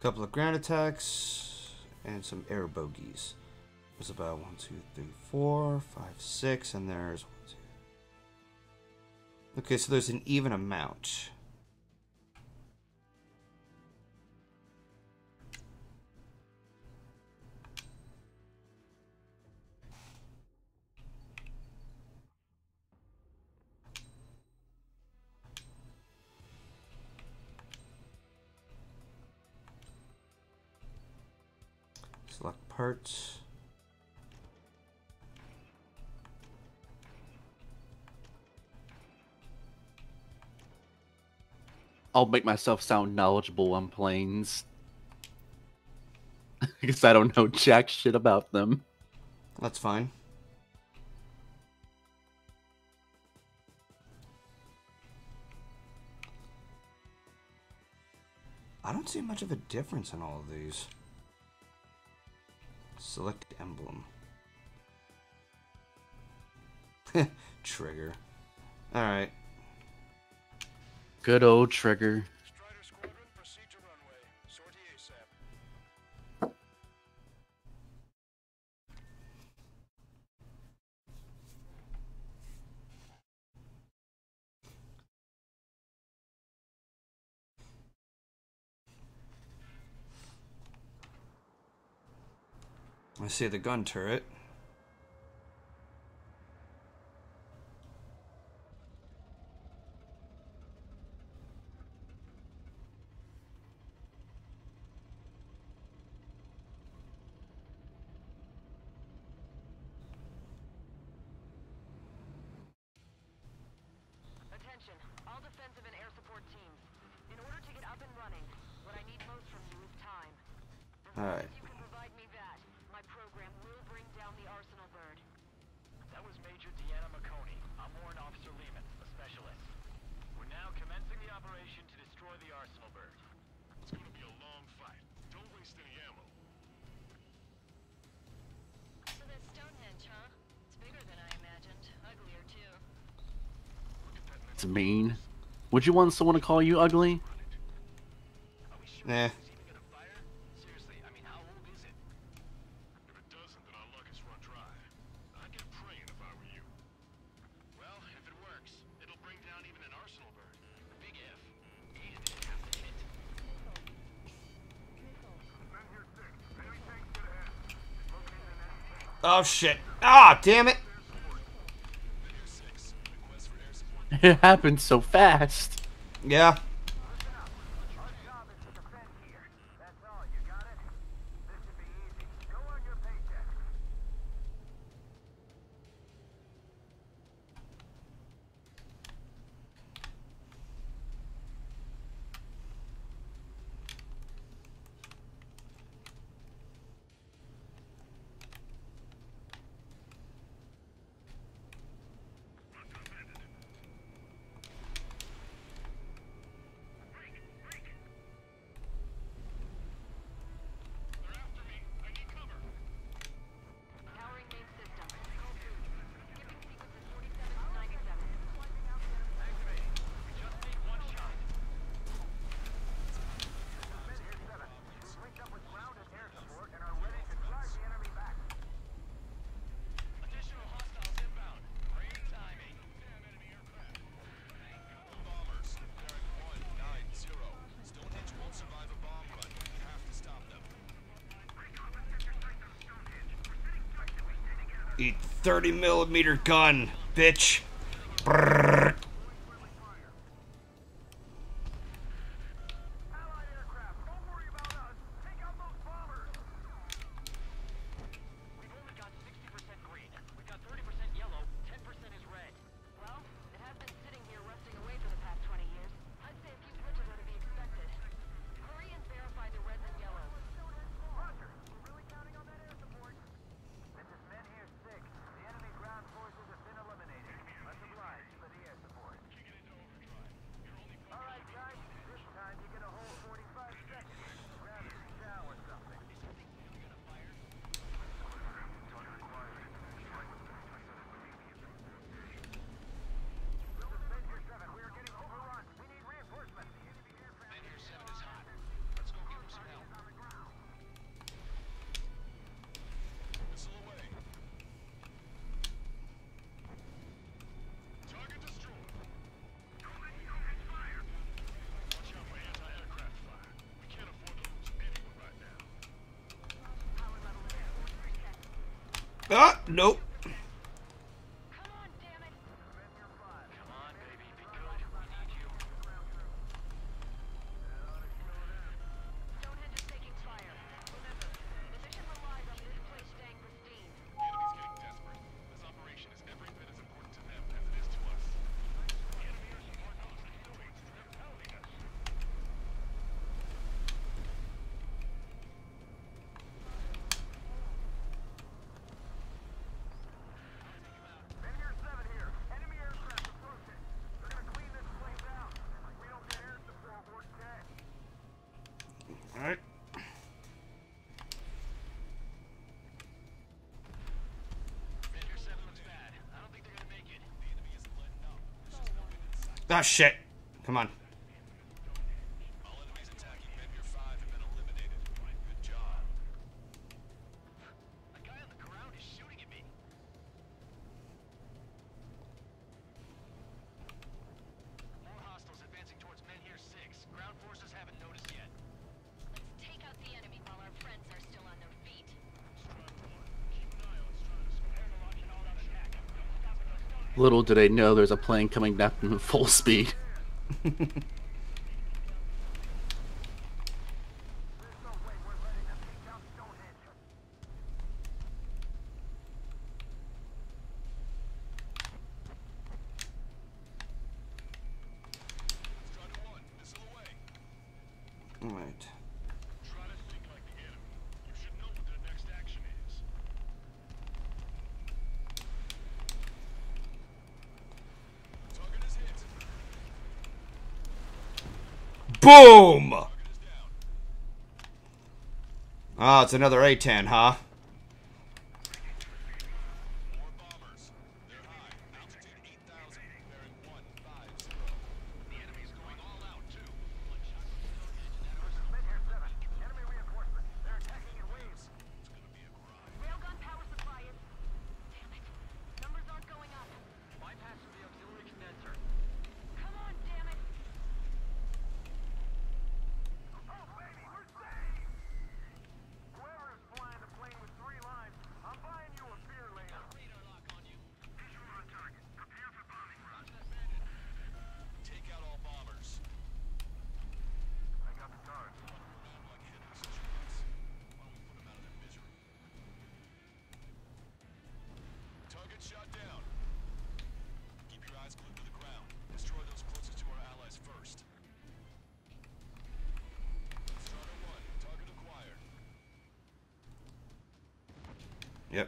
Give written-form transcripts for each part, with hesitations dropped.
Couple of ground attacks and some air bogeys. There's about 1, 2, 3, 4, 5, 6, and there's 1, 2. Okay, so there's an even amount. Select parts. I'll make myself sound knowledgeable on planes. Because I don't know jack shit about them. That's fine. I don't see much of a difference in all of these. Select emblem. Trigger. Alright. Good old Trigger. Strider Squadron, proceed to runway. Sortie ASAP. I see the gun turret. Attention, all defensive and air support teams. In order to get up and running, what I need most from you is time. As long Alright. as you can provide me that, my program will bring down the Arsenal bird. That was Major Deanna McConey. I'm Warrant Officer Lehman, a specialist. We're now commencing the operation to destroy the Arsenal bird. It's gonna be a long fight. Don't waste any ammo. So that's Stonehenge, huh? It's bigger than I imagined. Uglier, too. It's mean. Would you want someone to call you ugly? Are we sure Nah. this is even gonna fire? Seriously, I mean, how old is it? If it doesn't, then our luck is run dry. I'd get praying if I were you. Well, if it works, it'll bring down even an Arsenal bird. Big if. And it'd have to hit. Oh shit. Ah, damn it. It happened so fast. Yeah. Our job is to defend here. That's all, you got it? This should be easy. Go on your paycheck. They're after me. I need cover. Powering main system. Code blue. Skipping sequences 47 to 97. Activate. We just need one shot. We've linked up with ground and air support and are ready to drive the enemy back. Additional hostiles inbound. Great timing. Damn enemy aircraft. Bombers. They're at 190. Stonehenge won't survive a bomb run. We have to stop them. Eat 30mm gun, bitch. Brrr. Allied aircraft, don't worry about us. Take out those bombers. We've only got 60% green. We've got 30% yellow. 10% is red. Well, it has been sitting here rusting away for the past 20 years. I'd say a few switches are to be expected. Hurry and verify the reds and yellows. Roger. We're really counting on that air support. This is Men here 6. The enemy ground forces have been eliminated. Ah, nope. Come on, damn it! Come on, baby, be good. We need you. Stonehenge is taking fire. Remember, the mission relies on this place staying pristine. The enemy's getting desperate. This operation is every bit as important to them as it is to us. The enemy are supporting us and doing. They're pounding us. Vanguard 7 here. Enemy aircraft approaching. They're gonna clean this place out. We don't get air support, we're dead. Alright. Vanguard 7 looks bad. I don't think they're gonna make it. The enemy isn't letting up. There's just no way to decide. Ah, shit. Come on. All enemies attacking Vendor 5 have been eliminated. Good job. A guy on the ground is shooting at me. More hostiles advancing towards Menhir 6. Ground forces haven't noticed yet. Let's take out the enemy while our friends are still on their feet. Keep an eye on Stratus. Prepare to launch an all-out attack. Don't stop until Stonehenge. Little do they know there's a plane coming down from full speed. There's no way we're letting them take down Stonehenge. Strider 1, missile away. Alright. Try to think like the enemy. You should know what their next action is. Target is hit. Boom! Target is down. Ah, it's another A-10, huh? More bombers. They're high. Altitude 8,000. Bearing 150. The enemy's going all out, too. Menhir 7. Enemy reinforcements. They're attacking in waves. It's gonna be a grind. Railgun power supply is... Damn it. Numbers aren't going up. Bypass through the auxiliary condenser. Come on, damn it! Oh, baby, we're saved! Whoever is flying the plane with 3 lines, I'm buying you a beer later. Radar lock on you. Visual on target. Prepare for bombing run. Take out all bombers. I got the guards. Like Henry's chickens. Why don't we put them out of their misery? Target shot down. Keep your eyes glued to the ground. Destroy those closest to our allies first. Strider 1, target acquired. Yep.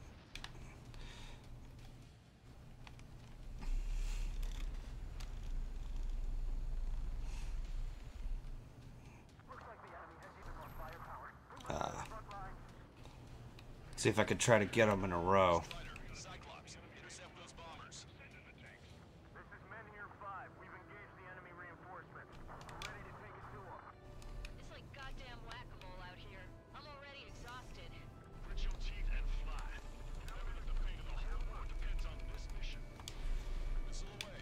Looks like the enemy has even more firepower. Front line. See if I could try to get them in a row. Strider, Cyclops, intercept those bombers. This is Menhir 5. We've engaged the enemy reinforcements. We're ready to take it to them. It's like goddamn whack-a-mole out here. I'm already exhausted. Grit your teeth and fly. Remember that the fate of the whole world depends on this mission. Missile away.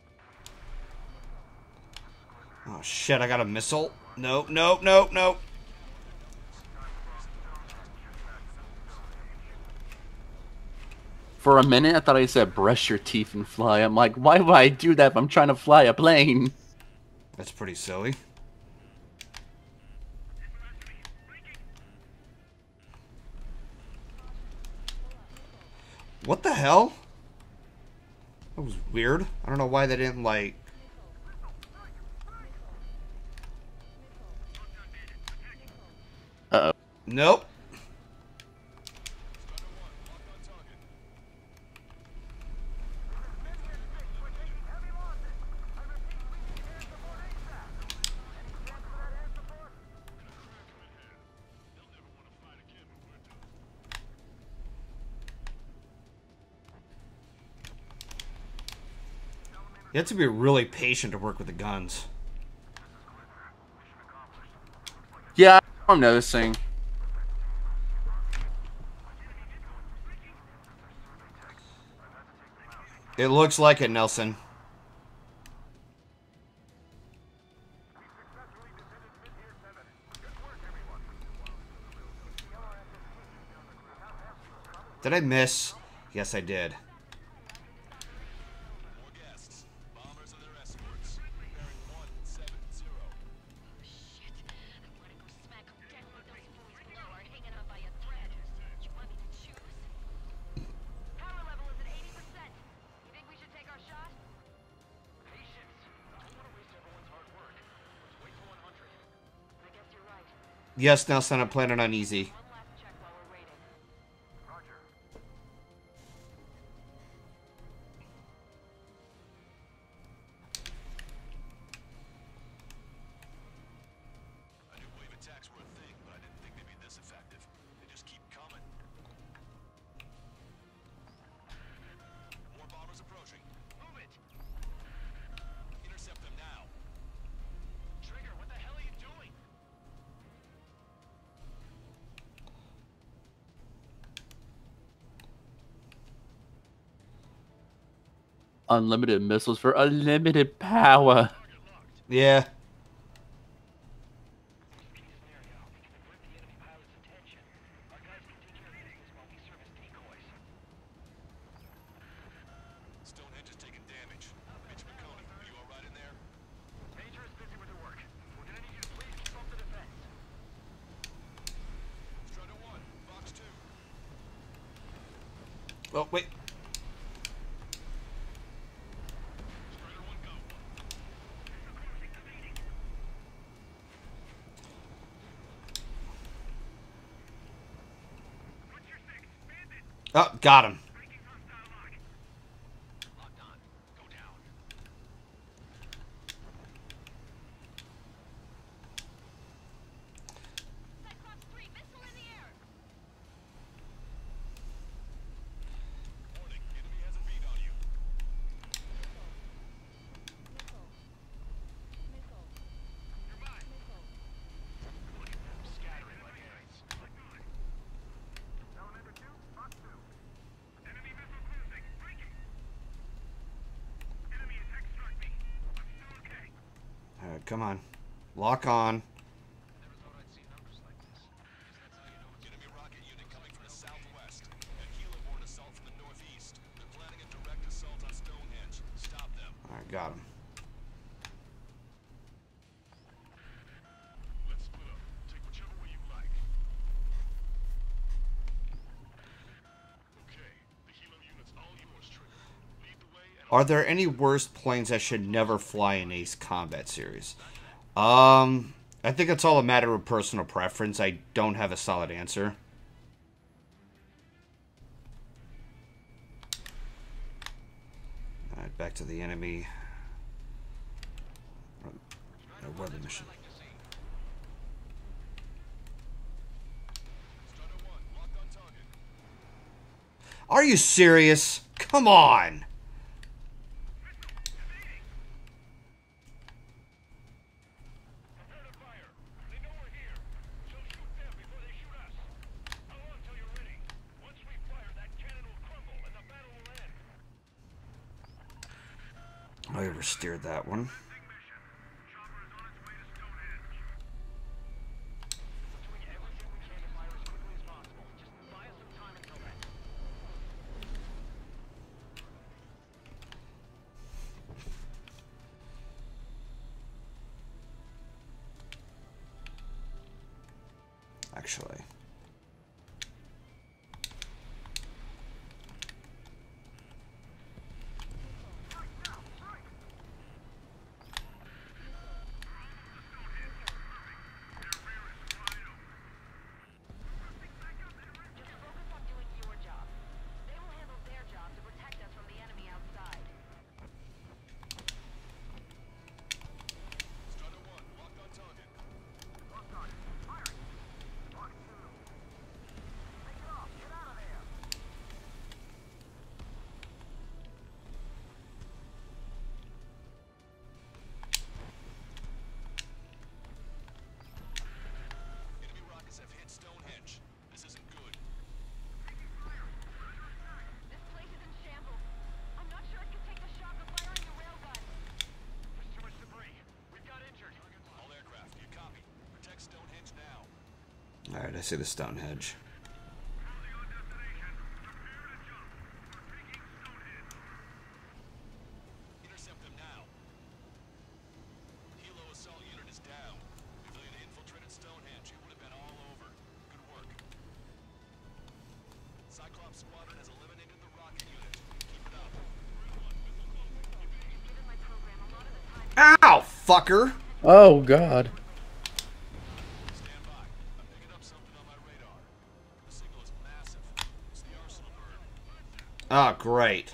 Oh shit, I got a missile. Nope, nope, nope, nope. For a minute, I thought I said brush your teeth and fly. I'm like, why would I do that if I'm trying to fly a plane? That's pretty silly. What the hell? That was weird. I don't know why they didn't, like... Uh-oh. Nope. Strider 1, lock on target. Menhir 6, we're taking heavy losses. I repeat, we need air support ASAP. Any chance for that air support? Gonna crack them in half. They'll never want to fight again when we're done. You have to be really patient to work with the guns. Yeah, I'm noticing. It looks like it, Nelson. We successfully defended Menhir 7. Good work, everyone. The LRSS team is on the ground. How have we recovered? Did I miss? Yes, I did. More guests. Bombers and their escorts. Bearing 170. Shit. I wanna go smack them dead when those fools below are hanging on by a thread. You want me to choose? Power level is at 80%. You think we should take our shot? Patience. I don't want to waste everyone's hard work. Let's wait till 100. I guess you're right. Yes, Nelson, I'm playing it on easy. One last check while we're waiting. Roger. I knew wave attacks were a thing, but I didn't think they'd be this effective. They just keep coming. More bombers approaching. Move it! Intercept them now. Trigger, what the hell are you doing? Unlimited missiles for unlimited power. Target locked. Yeah. Key scenario. We can divert the enemy pilot's attention. Our guys can take care of business while we serve as decoys. Stonehenge is taking damage. Mitch McConey, are you alright in there? Major is busy with her work. We're gonna need you to please keep up the defense. Strider 1, Fox 2. Oh, wait. Strider 1, go. What's your six? Bandit! Oh, got him. Breaking hostile lock. Locked on. Go down. Cyclops 3, missile in the air! Warning, enemy has a beat on you. You're mine. Look at them scattering like ants. Elementor 2, Fox 2. Enemy missiles losing. Breaking. Enemy attack struck me. I'm still okay. Alright, come on. Lock on. Never thought I'd see numbers like this. Guess that's how you know it's Enemy rocket unit coming from the southwest. And heliborne assault from the northeast. They're planning a direct assault on Stonehenge. Stop them. Alright, got him. Let's split up. Take whichever way you like. Okay, the helo unit's all yours, Trigger. Lead the way and Are there any worst planes that should never fly in Ace Combat series? I think it's all a matter of personal preference. I don't have a solid answer. Alright, back to the enemy. Weather mission. Strider 1, locked on target. Are you serious? Come on! prepare to fire. They know we're here, so shoot them before they shoot us. Hold on till you're ready. Once we fire, that cannon will crumble and the battle will end. I oversteered that one. Big mission. Chopper is on its way to Stonehenge. We're doing everything we can to fire as quickly as possible. Just buy us some time until then. Actually. Just focus on doing your job. They will handle their job to protect us from the enemy outside. Strider 1, locked on target. Locked on. Firing. Lock 2. Take it off. Get out of there. Enemy rockets have hit Stonehenge. This isn't good. This place is in shambles. I'm not sure it can take the shock of firing the railgun. There's too much debris. We've got injured. All aircraft, you copy. Protect Stonehenge now. Alright, I see the Stonehenge. Closing on destination. squadron has eliminated the rocket unit. Keep it up. Given my program, a lot of the time Ow, fucker! Oh God. Stand by. I'm picking up something on my radar. The signal is massive. It's the arsenal bird. Oh, great.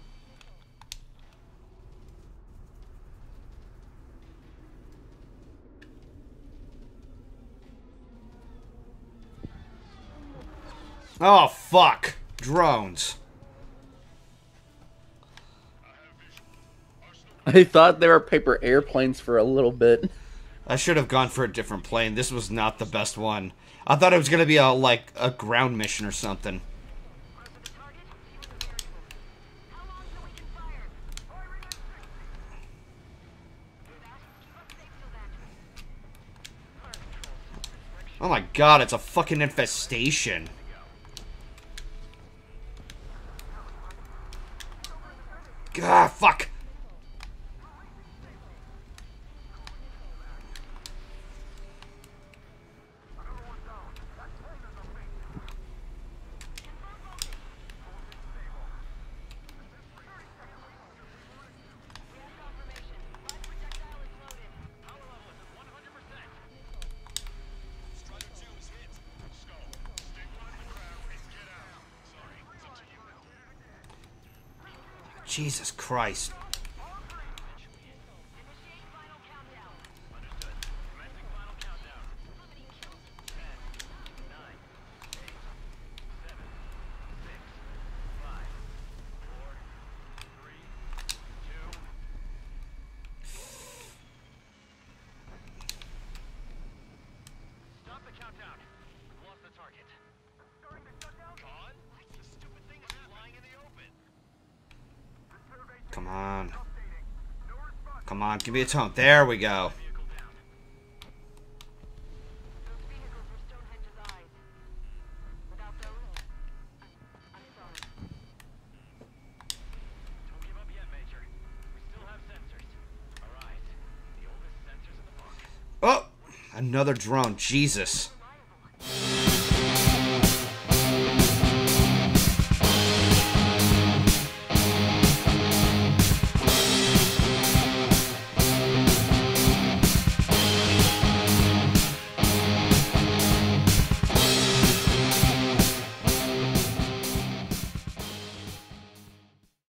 Oh, fuck. Drones. I thought they were paper airplanes for a little bit. I should have gone for a different plane. This was not the best one. I thought it was going to be like a ground mission or something. close to the target, see what the variables. How long till we can fire? Firing at 60. Do that. Keep us safe till then. Fire control. Oh my god, it's a fucking infestation. God, fuck. Strider 2 is hit. Let's go. Stabilize the crowd and get out. Sorry, it's up to you now. Jesus Christ. Initiate final countdown. Understood. Commencing final countdown. How many kills? 10, 9, 8, 7, 6, 5, 4, 3, 2. Stop the countdown. We've lost the target. Starting the shutdown? Con? The stupid thing is flying in the open. Come on. Come on, give me a tone. There we go. Vehicle down. Those vehicles were Stonehenge's eyes. Without those, I'm sorry. Don't give up yet, Major. We still have sensors. Our eyes. The oldest sensors in the book. Oh, another drone. Jesus.